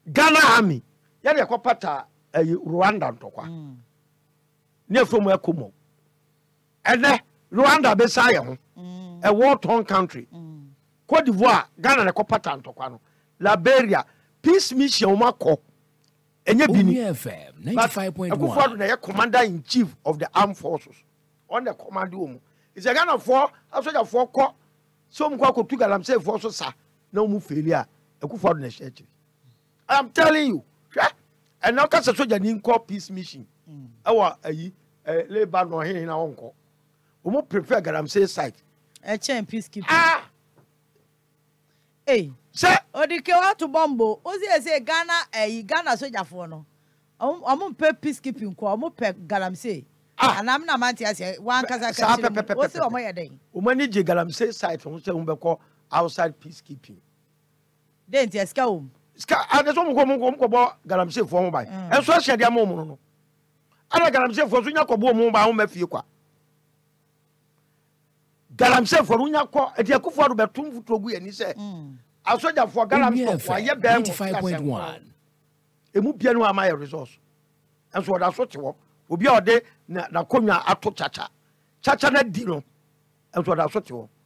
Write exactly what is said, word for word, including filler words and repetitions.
Ghana army ya de kopata Rwanda ntokwa ne from ekomo ene Rwanda be say ho a war torn country Cote d'Ivoire Ghana ne kopata ntokwa no Liberia peace mission makọ enye bini F M ninety-five point one Akufo-Addo na commander in chief of the armed forces on the command room is a Ghana for soldier for ko so mko ko tu Galamsey for so sa na mu failure Akufo-Addo na share. I am telling you and now ka soldier ni nko peace mission ewa ayi labor no hin na wonko o mo prefer Galamsey site e chen peacekeeping ah eh say Odike wa to bombo o say say Ghana eh Ghana soldier for no omo pe peacekeeping ko omo pe Galamsey anam na manti ase wan kasa ka o say omo ye den o mani je Galamsey site on say on be call outside peacekeeping den ti eska o ska ade so mo ko mo ko bo Galamsey for mo bai en so hye dia mo mo no ana Galamsey for so nya ko bo mo bai ho ma fie kwa Galamsey for nya ko e dia Akufo-Addo betum futogu ye ni say asoja for Galamsey for ye be ninety-five point one emu bia no ama resource enso da so tewo obi a ode na konwa ato chacha chacha na di no enso da so tewo